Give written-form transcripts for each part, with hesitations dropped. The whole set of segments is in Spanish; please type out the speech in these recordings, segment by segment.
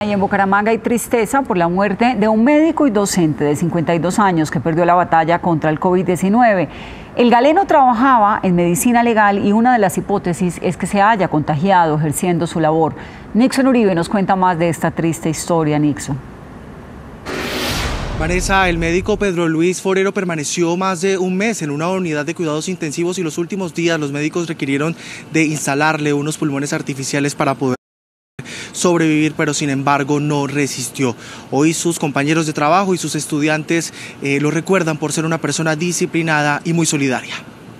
Y en Bucaramanga hay tristeza por la muerte de un médico y docente de 52 años que perdió la batalla contra el COVID-19. El galeno trabajaba en medicina legal y una de las hipótesis es que se haya contagiado ejerciendo su labor. Nixon Uribe nos cuenta más de esta triste historia. Nixon. Vanessa, el médico Pedro Luis Forero permaneció más de un mes en una unidad de cuidados intensivos y los últimos días los médicos requirieron de instalarle unos pulmones artificiales para poder sobrevivir, pero sin embargo no resistió. Hoy sus compañeros de trabajo y sus estudiantes lo recuerdan por ser una persona disciplinada y muy solidaria.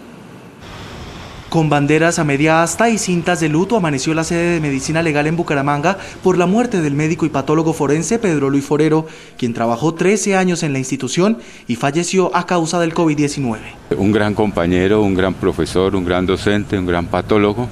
Con banderas a media asta y cintas de luto amaneció la sede de Medicina Legal en Bucaramanga por la muerte del médico y patólogo forense Pedro Luis Forero, quien trabajó 13 años en la institución y falleció a causa del COVID-19. Un gran compañero, un gran profesor, un gran docente, un gran patólogo,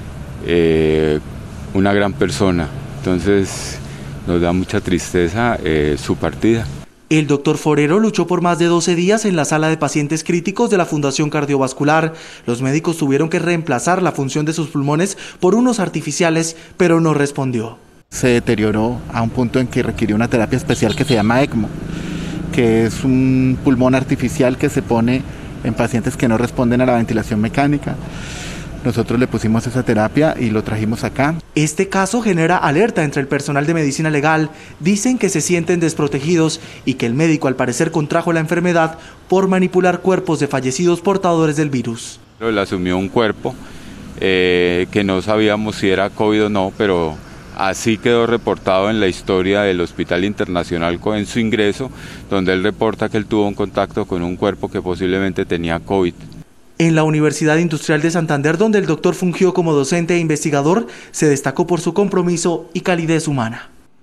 una gran persona. Entonces nos da mucha tristeza su partida. El doctor Forero luchó por más de 12 días en la sala de pacientes críticos de la Fundación Cardiovascular. Los médicos tuvieron que reemplazar la función de sus pulmones por unos artificiales, pero no respondió. Se deterioró a un punto en que requirió una terapia especial que se llama ECMO, que es un pulmón artificial que se pone en pacientes que no responden a la ventilación mecánica. Nosotros le pusimos esa terapia y lo trajimos acá. Este caso genera alerta entre el personal de medicina legal. Dicen que se sienten desprotegidos y que el médico al parecer contrajo la enfermedad por manipular cuerpos de fallecidos portadores del virus. Él asumió un cuerpo que no sabíamos si era COVID o no, pero así quedó reportado en la historia del Hospital Internacional en su ingreso, donde él reporta que él tuvo un contacto con un cuerpo que posiblemente tenía COVID. En la Universidad Industrial de Santander, donde el doctor fungió como docente e investigador, se destacó por su compromiso y calidez humana.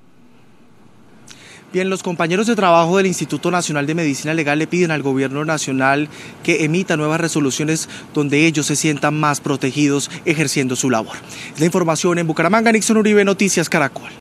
Bien, los compañeros de trabajo del Instituto Nacional de Medicina Legal le piden al Gobierno Nacional que emita nuevas resoluciones donde ellos se sientan más protegidos ejerciendo su labor. La información en Bucaramanga, Nixon Uribe, Noticias Caracol.